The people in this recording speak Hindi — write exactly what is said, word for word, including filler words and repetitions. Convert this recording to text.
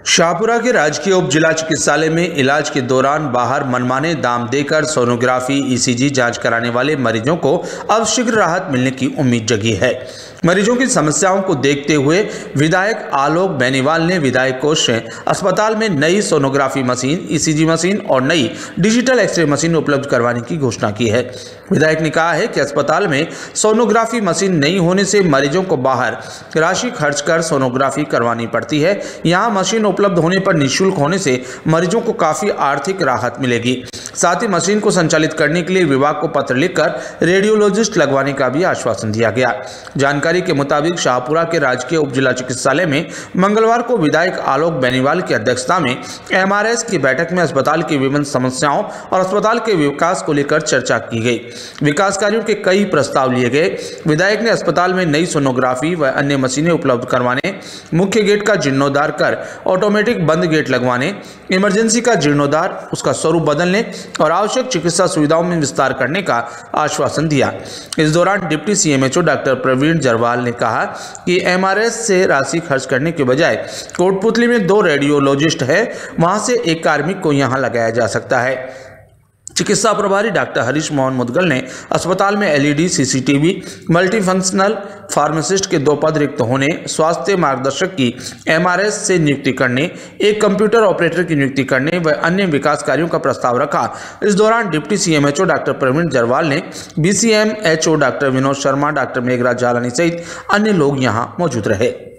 शाहपुरा के राजकीय उप जिला चिकित्सालय में इलाज के दौरान बाहर मनमाने दाम देकर सोनोग्राफी ईसीजी जांच कराने वाले मरीजों को अब शीघ्र राहत मिलने की उम्मीद जगी है। मरीजों की समस्याओं को देखते हुए विधायक आलोक बेनीवाल ने विधायक कोष से अस्पताल में नई सोनोग्राफी मशीन, ईसीजी मशीन और नई डिजिटल एक्सरे मशीन उपलब्ध करवाने की घोषणा की है। विधायक ने कहा है कि अस्पताल में सोनोग्राफी मशीन नहीं होने से मरीजों को बाहर राशि खर्च कर सोनोग्राफी करवानी पड़ती है। यहाँ मशीन उपलब्ध होने पर निःशुल्क होने से मरीजों को काफी आर्थिक राहत मिलेगी। साथ ही मशीन को संचालित करने के लिए विभाग को पत्र लिखकर रेडियोलॉजिस्ट लगवाने का भी आश्वासन दिया गया। जानकारी के मुताबिक शाहपुरा के राजकीय उप जिला चिकित्सालय में मंगलवार को विधायक आलोक बेनीवाल की अध्यक्षता में एमआरएस की बैठक में अस्पताल की विभिन्न समस्याओं और अस्पताल के विकास को लेकर चर्चा की गई। विकास कार्यों के कई प्रस्ताव लिए गए। विधायक ने अस्पताल में नई सोनोग्राफी व अन्य मशीनें उपलब्ध करवाने, मुख्य गेट का जीर्णोद्धार कर ऑटोमेटिक बंद गेट लगवाने, इमरजेंसी का जीर्णोद्धार, उसका स्वरूप बदलने और आवश्यक चिकित्सा सुविधाओं में विस्तार करने का आश्वासन दिया। इस दौरान deputy CMHO doctor Praveen Jarwal ने कहा कि एमआरएस से राशि खर्च करने के बजाय कोटपुतली में दो रेडियोलॉजिस्ट है, वहां से एक कार्मिक को यहां लगाया जा सकता है। चिकित्सा प्रभारी डॉक्टर हरीश मोहन मुदगल ने अस्पताल में एलईडी, सीसीटीवी, मल्टीफंक्शनल फार्मासिस्ट के दो पद रिक्त होने, स्वास्थ्य मार्गदर्शक की एमआरएस से नियुक्ति करने, एक कंप्यूटर ऑपरेटर की नियुक्ति करने व अन्य विकास कार्यों का प्रस्ताव रखा। इस दौरान deputy CMHO doctor Praveen Jarwal ने BCMHO doctor Vinod Sharma, doctor Meghraj Jalani सहित अन्य लोग यहां मौजूद रहे।